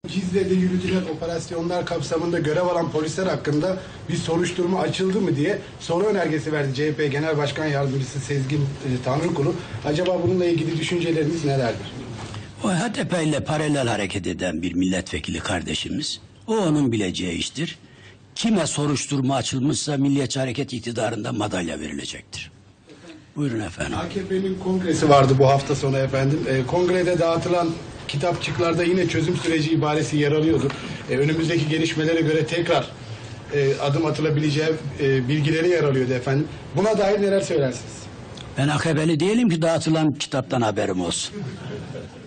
Cizre'de yürütülen operasyonlar kapsamında görev alan polisler hakkında bir soruşturma açıldı mı diye soru önergesi verdi CHP Genel Başkan Yardımcısı Sezgin Tanrıkulu. Acaba bununla ilgili düşünceleriniz nelerdir? O HDP ile paralel hareket eden bir milletvekili kardeşimiz. O onun bileceği iştir. Kime soruşturma açılmışsa Milliyetçi Hareket iktidarında madalya verilecektir. Buyurun efendim. AKP'nin kongresi vardı bu hafta sonu efendim. Kongrede dağıtılan kitapçıklarda yine çözüm süreci ibaresi yer alıyordu. Önümüzdeki gelişmelere göre tekrar adım atılabileceği bilgileri yer alıyordu efendim. Buna dair neler söylersiniz? Ben AKP'li değilim ki dağıtılan kitaptan haberim olsun.